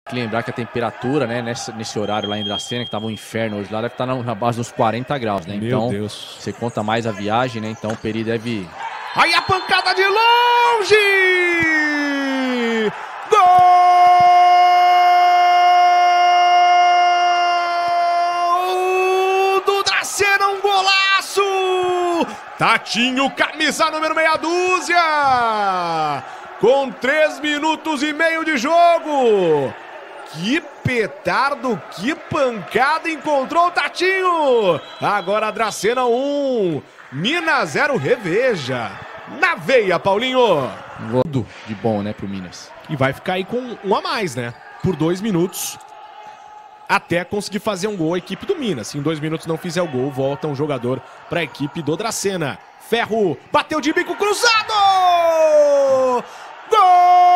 Lembrar que a temperatura, né, nesse horário lá em Dracena, que tava um inferno hoje lá, deve estar na base dos 40 graus, né? Meu então, Deus. você conta mais a viagem, né? Então o Peri deve... Aí a pancada de longe! Gol do Dracena, um golaço! Tatinho, camisa número meia dúzia! Com 3 minutos e meio de jogo! Que petardo, que pancada encontrou o Tatinho! Agora Dracena 1, Minas 0, reveja. Na veia, Paulinho! Um gol de bom, né, pro Minas. E vai ficar aí com um a mais, né? Por 2 minutos. Até conseguir fazer um gol a equipe do Minas. Se em 2 minutos não fizer o gol, volta um jogador para a equipe do Dracena. Ferro bateu de bico cruzado! Gol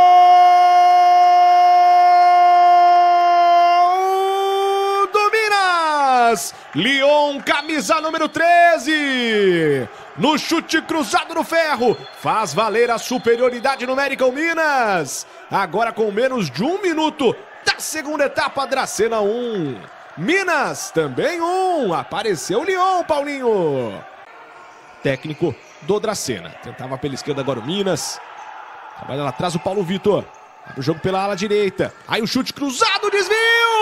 do Minas! Lyon, camisa número 13. No chute cruzado no Ferro. Faz valer a superioridade numérica o Minas. Agora com menos de 1 minuto da segunda etapa, Dracena 1. Minas também 1. Apareceu o Lyon, Paulinho. Técnico do Dracena. Tentava pela esquerda agora o Minas. Trabalha lá atrás o Paulo Vitor. Abre o jogo pela ala direita. Aí o chute cruzado, desvio!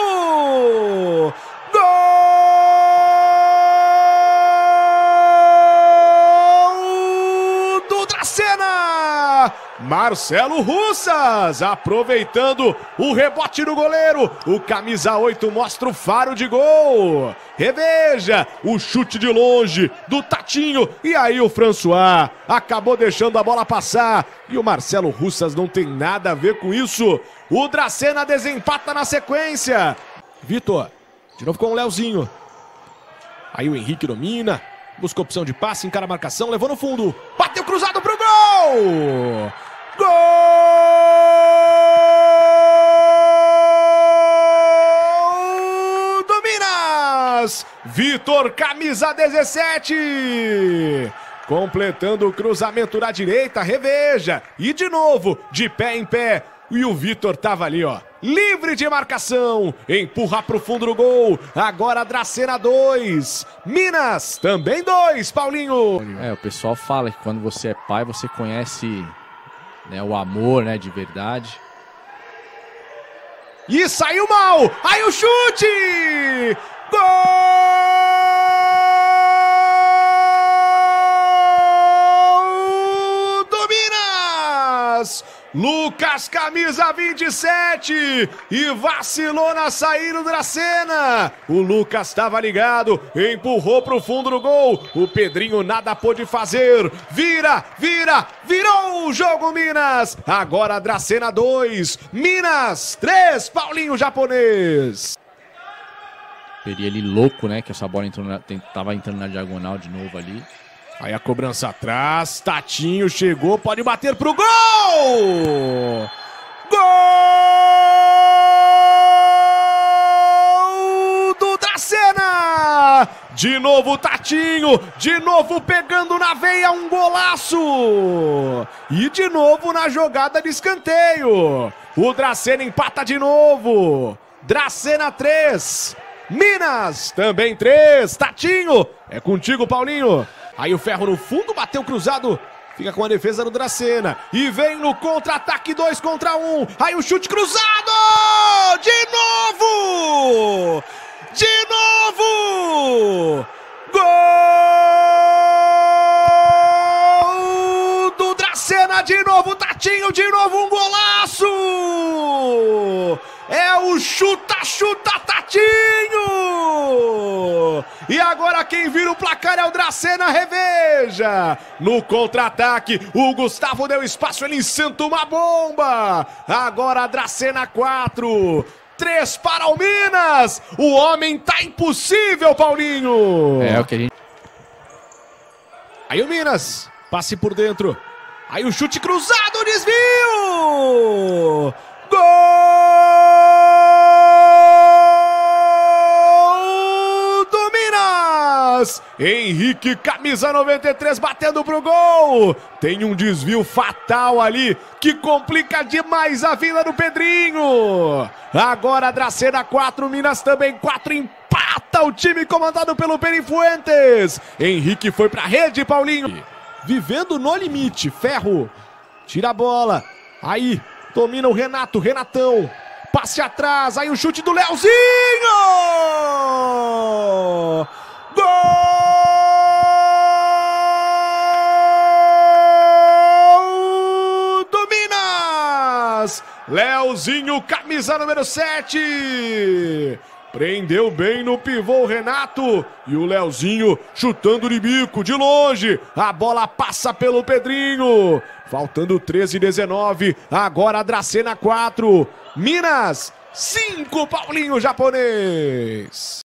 Gol do Dracena! Marcelo Russas aproveitando o rebote do goleiro. O camisa 8 mostra o faro de gol. Reveja o chute de longe do Tatinho. E aí o François acabou deixando a bola passar. E o Marcelo Russas não tem nada a ver com isso. O Dracena desempata na sequência. Vitor, de novo com o Leozinho. Aí o Henrique domina. Busca opção de passe, encara a marcação, levou no fundo. Bateu cruzado pro gol! Gol do Minas! Vitor, camisa 17. Completando o cruzamento na direita, reveja. E de novo, de pé em pé. E o Vitor tava ali, ó, livre de marcação. Empurra pro fundo do gol. Agora Dracena 2. Minas também 2, Paulinho. O pessoal fala que quando você é pai, você conhece, né, o amor, né, de verdade. E saiu mal. Aí o chute. Gol do Minas. Lucas, camisa 27, e vacilou na saída do Dracena. O Lucas estava ligado, empurrou para o fundo do gol. O Pedrinho nada pôde fazer. Virou o jogo, Minas. Agora Dracena 2, Minas 3, Paulinho japonês. Peri ele louco, né, que essa bola tava entrando na diagonal de novo ali. Aí a cobrança atrás, Tatinho chegou, pode bater pro gol! Gol do Dracena! De novo Tatinho, de novo pegando na veia, um golaço! E de novo na jogada de escanteio. O Dracena empata de novo. Dracena 3, Minas também 3, Tatinho, é contigo, Paulinho. Aí o Ferro no fundo, bateu cruzado, fica com a defesa do Dracena. E vem no contra-ataque, 2 contra 1. Aí o chute cruzado! De novo! Gol do Dracena, de novo Tatinho, de novo um golaço! É o chuta Tatinho! E agora quem vira o placar é o Dracena, reveja! No contra-ataque, o Gustavo deu espaço, ele senta uma bomba! Agora a Dracena 4, 3 para o Minas! O homem tá impossível, Paulinho! É o que a gente... Aí o Minas, passe por dentro. Aí o chute cruzado, desvio! Gol do Minas! Minas. Henrique, camisa 93, batendo pro gol. Tem um desvio fatal ali que complica demais a vida do Pedrinho. Agora Dracena 4, Minas também 4, empata o time comandado pelo Peri Fuentes. Henrique foi pra rede, Paulinho. Vivendo no limite, Ferro tira a bola. Aí, domina o Renato, Renatão. Passe atrás, aí o chute do Leozinho! Gol do Minas! Leozinho, camisa número 7. Prendeu bem no pivô o Renato. E o Leozinho chutando de bico, de longe. A bola passa pelo Pedrinho. Faltando 13:19. Agora a Dracena 4. Minas 5, Paulinho japonês.